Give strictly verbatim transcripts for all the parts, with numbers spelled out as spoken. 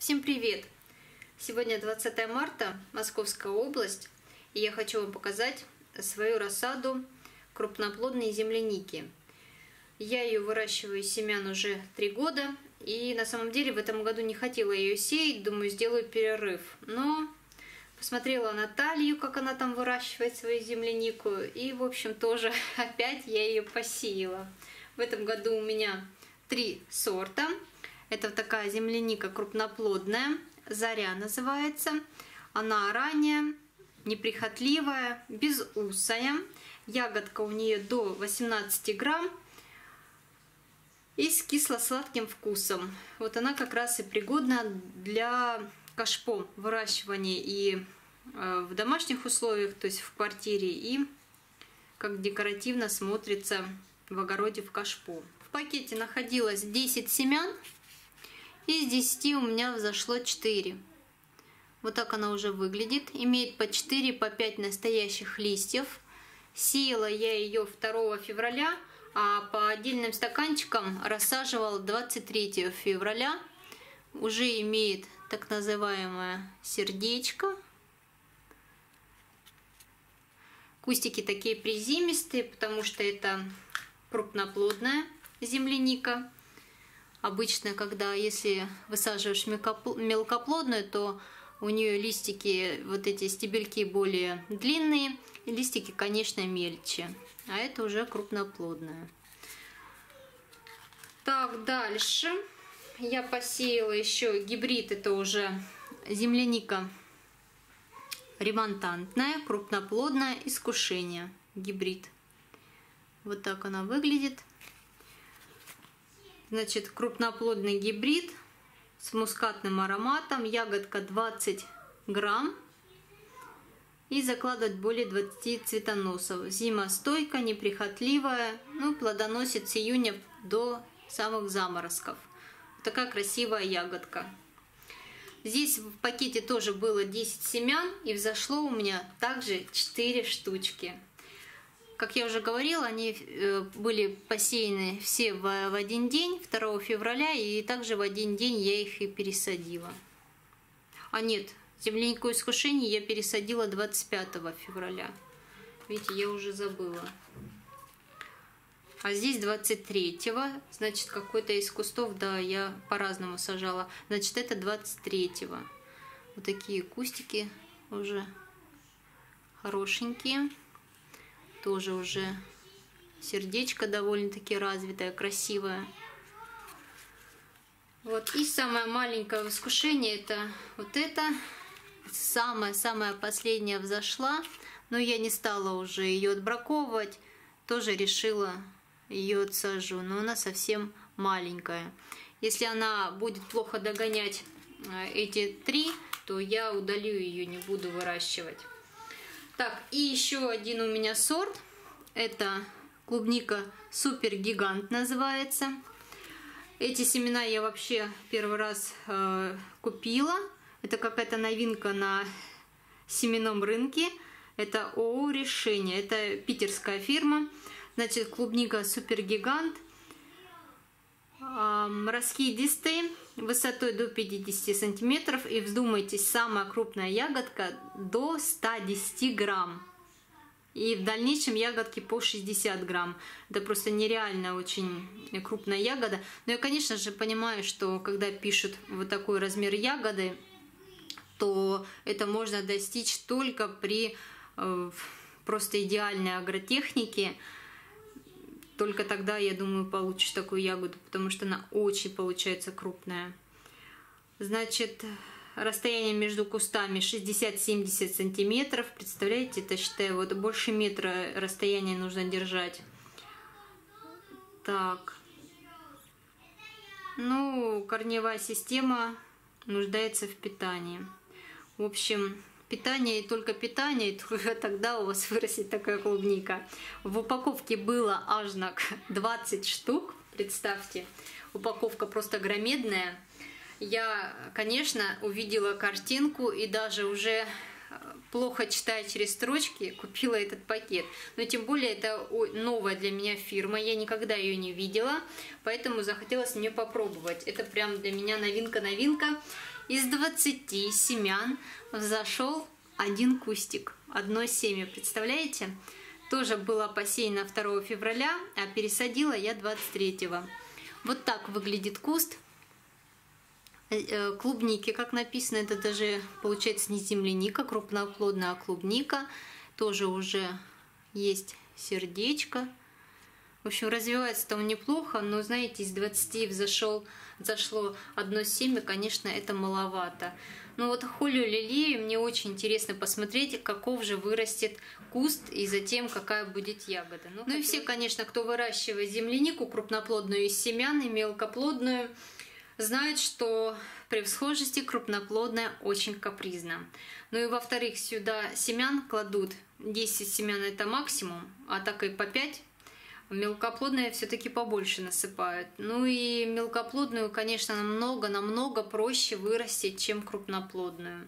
Всем привет! Сегодня двадцатое марта, Московская область, и я хочу вам показать свою рассаду крупноплодной земляники. Я ее выращиваю из семян уже три года, и на самом деле в этом году не хотела ее сеять, думаю, сделаю перерыв. Но посмотрела Наталью, как она там выращивает свою землянику, и, в общем, тоже опять я ее посеяла. В этом году у меня три сорта. Это такая земляника крупноплодная, Заря называется. Она ранняя, неприхотливая, безусая. Ягодка у нее до восемнадцати грамм и с кисло-сладким вкусом. Вот она как раз и пригодна для кашпо выращивания и в домашних условиях, то есть в квартире, и как декоративно смотрится в огороде в кашпо. В пакете находилось десять семян. Из десяти у меня взошло четыре. Вот так она уже выглядит. Имеет по четыре, по пять настоящих листьев. Сеяла я ее второго февраля, а по отдельным стаканчикам рассаживала двадцать третьего февраля. Уже имеет так называемое сердечко. Кустики такие приземистые, потому что это крупноплодная земляника. Обычно, когда если высаживаешь мелкоплодную, то у нее листики, вот эти стебельки более длинные, и листики, конечно, мельче. А это уже крупноплодная. Так, дальше я посеяла еще гибрид, это уже земляника ремонтантная, крупноплодная, искушение, гибрид. Вот так она выглядит. Значит, крупноплодный гибрид с мускатным ароматом, ягодка двадцать грамм, и закладывать более двадцати цветоносов. Зимостойкая, неприхотливая, ну, плодоносит с июня до самых заморозков. Вот такая красивая ягодка. Здесь в пакете тоже было десять семян, и взошло у меня также четыре штучки. Как я уже говорила, они были посеяны все в один день, второго февраля, и также в один день я их и пересадила. А нет, землянику искушение я пересадила двадцать пятого февраля. Видите, я уже забыла. А здесь двадцать третьего, значит, какой-то из кустов, да, я по-разному сажала. Значит, это двадцать третьего. Вот такие кустики уже хорошенькие. Тоже уже сердечко довольно-таки развитое, красивое. Вот. И самое маленькое искушение, это вот это. Самая-самая последняя взошла, но я не стала уже ее отбраковывать. Тоже решила ее отсажу, но она совсем маленькая. Если она будет плохо догонять эти три, то я удалю ее, не буду выращивать. Так, и еще один у меня сорт. Это клубника Супер Гигант называется. Эти семена я вообще первый раз э, купила. Это какая-то новинка на семенном рынке. Это ООО «Решение». Это питерская фирма. Значит, клубника Супер Гигант. Раскидистые, высотой до пятидесяти сантиметров, и вздумайтесь, самая крупная ягодка до ста десяти грамм, и в дальнейшем ягодки по шестьдесят грамм. Это просто нереально очень крупная ягода. Но я, конечно же, понимаю, что когда пишут вот такой размер ягоды, то это можно достичь только при э, просто идеальной агротехнике. Только тогда, я думаю, получишь такую ягоду, потому что она очень получается крупная. Значит, расстояние между кустами шестьдесят-семьдесят сантиметров. Представляете, это, считаю, вот больше метра расстояние нужно держать. Так. Ну, корневая система нуждается в питании. В общем, питание и только питание, и только тогда у вас вырастет такая клубника. В упаковке было аж на двадцать штук, представьте. Упаковка просто громадная. Я, конечно, увидела картинку и даже уже плохо читая через строчки, купила этот пакет. Но тем более это новая для меня фирма, я никогда ее не видела, поэтому захотелось мне попробовать. Это прям для меня новинка-новинка. Из двадцати семян взошел один кустик, одно семя, представляете? Тоже было посеяно второго февраля, а пересадила я двадцать третьего. Вот так выглядит куст клубники, как написано, это даже получается не земляника крупноплодная, а клубника. Тоже уже есть сердечко. В общем, развивается он неплохо, но, знаете, из двадцати взошел, зашло одно семя, конечно, это маловато. Но вот холю лилею мне очень интересно посмотреть, каков же вырастет куст и затем какая будет ягода. Ну, ну и все, конечно, кто выращивает землянику крупноплодную из семян и мелкоплодную, знают, что при всхожести крупноплодная очень капризна. Ну и во-вторых, сюда семян кладут десять семян, это максимум, а так и по пять. Мелкоплодные все-таки побольше насыпают. Ну и мелкоплодную, конечно, намного-намного проще вырастить, чем крупноплодную.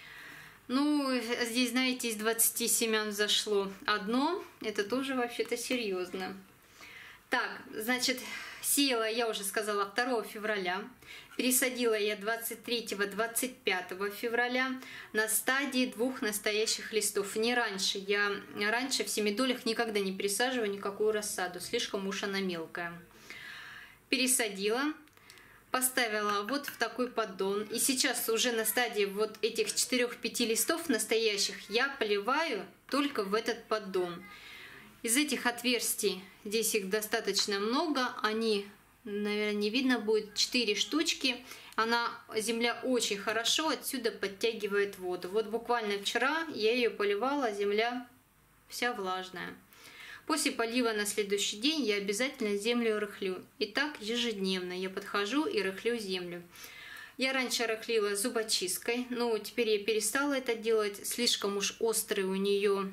Ну, здесь, знаете, из двадцати семян зашло одно. Это тоже вообще-то серьезно. Так, значит, сеяла я уже сказала второго февраля. Пересадила я двадцать третьего — двадцать пятого февраля на стадии двух настоящих листов. Не раньше. Я раньше в семидолях никогда не пересаживаю никакую рассаду. Слишком уж она мелкая. Пересадила. Поставила вот в такой поддон. И сейчас уже на стадии вот этих четырёх-пяти листов настоящих я поливаю только в этот поддон. Из этих отверстий, здесь их достаточно много, они, наверное, не видно будет, четыре штучки. Она, земля очень хорошо отсюда подтягивает воду. Вот буквально вчера я ее поливала, земля вся влажная. После полива на следующий день я обязательно землю рыхлю. И так ежедневно я подхожу и рыхлю землю. Я раньше рыхлила зубочисткой, но теперь я перестала это делать. Слишком уж острый у нее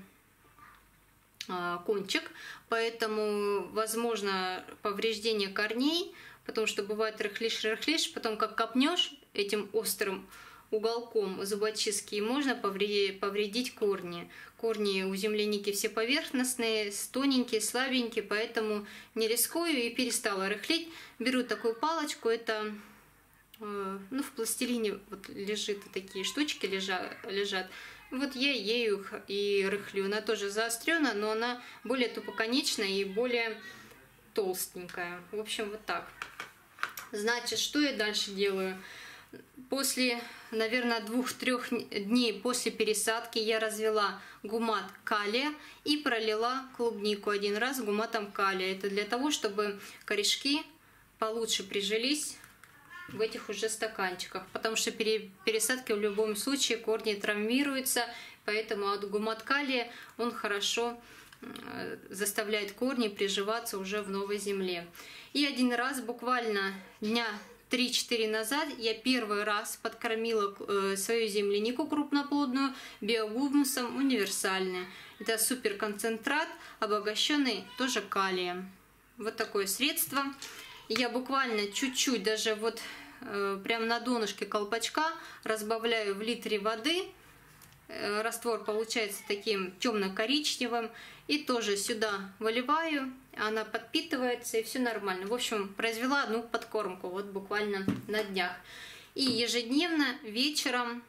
кончик, поэтому возможно повреждение корней, потому что бывает рыхлишь-рыхлишь, потом как копнешь этим острым уголком зубочистки, можно повредить корни. Корни у земляники все поверхностные, тоненькие, слабенькие, поэтому не рискую и перестала рыхлить. Беру такую палочку, это ну, в пластилине вот лежит, такие штучки лежат, лежат. Вот я ею и рыхлю. Она тоже заострена, но она более тупоконечная и более толстенькая. В общем, вот так. Значит, что я дальше делаю? После, наверное, двух-трех дней после пересадки я развела гумат калия и пролила клубнику один раз гуматом калия. Это для того, чтобы корешки получше прижились в этих уже стаканчиках, потому что при пересадке в любом случае корни травмируются, поэтому от гумат калия он хорошо заставляет корни приживаться уже в новой земле. И один раз, буквально дня три-четыре назад, я первый раз подкормила свою землянику крупноплодную биогумусом универсальный. Это суперконцентрат, обогащенный тоже калием. Вот такое средство. Я буквально чуть-чуть, даже вот э, прям на донышке колпачка разбавляю в литре воды. Э, раствор получается таким темно-коричневым. И тоже сюда выливаю. Она подпитывается и все нормально. В общем, произвела одну подкормку вот буквально на днях. И ежедневно вечером,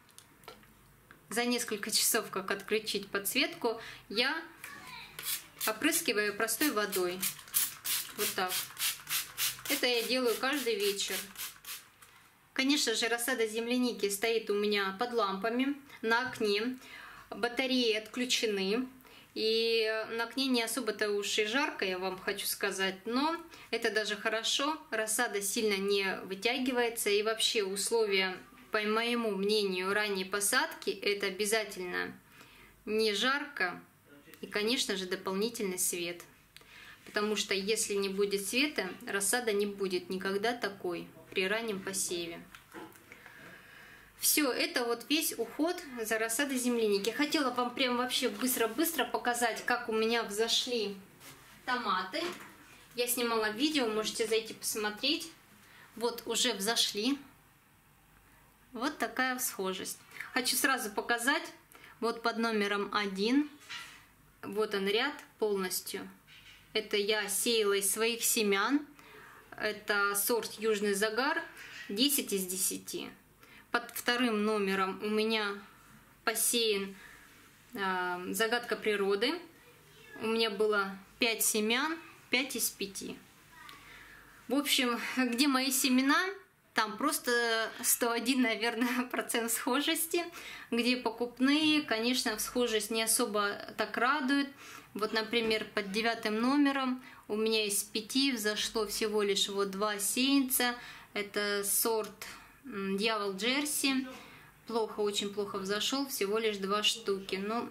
за несколько часов, как отключить подсветку, я опрыскиваю простой водой. Вот так. Это я делаю каждый вечер. Конечно же, рассада земляники стоит у меня под лампами на окне. Батареи отключены. И на окне не особо-то уж и жарко, я вам хочу сказать. Но это даже хорошо. Рассада сильно не вытягивается. И вообще условия, по моему мнению, ранней посадки — это обязательно не жарко. И, конечно же, дополнительный свет. Потому что если не будет света, рассада не будет никогда такой при раннем посеве. Все, это вот весь уход за рассадой земляники. Хотела вам прям вообще быстро-быстро показать, как у меня взошли томаты. Я снимала видео, можете зайти посмотреть. Вот уже взошли. Вот такая всхожесть. Хочу сразу показать. Вот под номером один, вот он ряд полностью. Это я сеяла из своих семян. Это сорт Южный Загар, десять из десяти. Под вторым номером у меня посеян э, Загадка природы. У меня было пять семян, пять из пяти. В общем, где мои семена, там просто сто один, наверное, процент схожести. Где покупные, конечно, схожесть не особо так радует. Вот, например, под девятым номером у меня из пяти взошло всего лишь вот два сеянца. Это сорт Дьявол Джерси. Плохо, очень плохо взошел, всего лишь два штуки. Но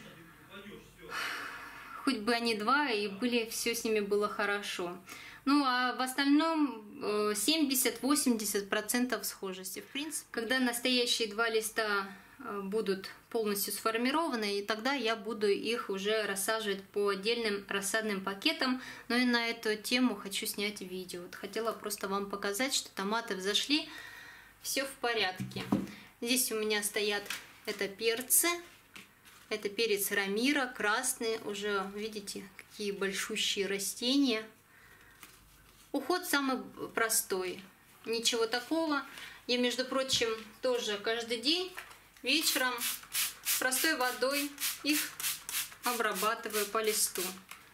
хоть бы они два, и были, все с ними было хорошо. Ну, а в остальном семьдесят-восемьдесят процентов схожести. В принципе, когда настоящие два листа будут полностью сформированы, и тогда я буду их уже рассаживать по отдельным рассадным пакетам. Но и на эту тему хочу снять видео. Вот хотела просто вам показать, что томаты взошли, все в порядке. Здесь у меня стоят это перцы, это перец Рамира, красный, уже видите, какие большущие растения. Уход самый простой, ничего такого. Я, между прочим, тоже каждый день вечером простой водой их обрабатываю по листу.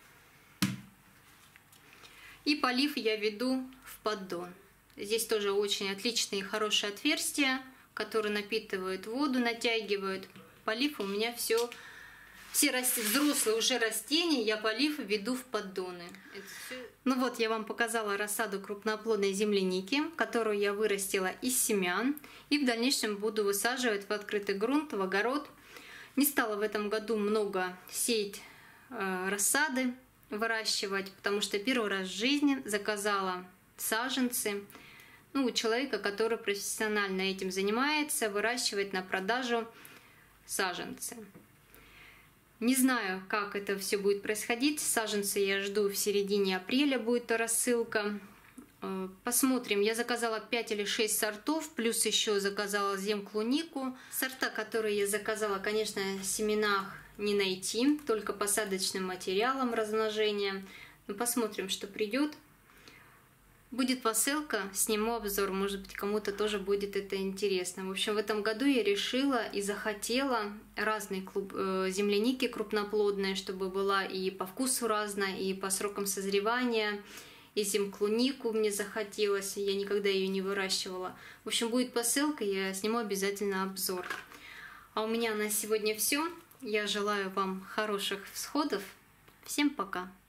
И полив я веду в поддон. Здесь тоже очень отличные и хорошие отверстия, которые напитывают воду, натягивают. Полив у меня все, все расти, взрослые уже растения, я полив веду в поддоны. Это все... Ну вот, я вам показала рассаду крупноплодной земляники, которую я вырастила из семян. И в дальнейшем буду высаживать в открытый грунт, в огород. Не стала в этом году много сеять э, рассады, выращивать, потому что первый раз в жизни заказала саженцы. Ну, у человека, который профессионально этим занимается, выращивает на продажу саженцы. Не знаю, как это все будет происходить. Саженцы я жду в середине апреля, будет рассылка. Посмотрим. Я заказала пять или шесть сортов, плюс еще заказала земклунику. Сорта, которые я заказала, конечно, в семенах не найти, только посадочным материалом размножения. Но посмотрим, что придет. Будет посылка, сниму обзор, может быть, кому-то тоже будет это интересно. В общем, в этом году я решила и захотела разные клуб, э, земляники крупноплодные, чтобы была и по вкусу разная, и по срокам созревания, и земклунику мне захотелось, я никогда ее не выращивала. В общем, будет посылка, я сниму обязательно обзор. А у меня на сегодня все. Я желаю вам хороших всходов. Всем пока!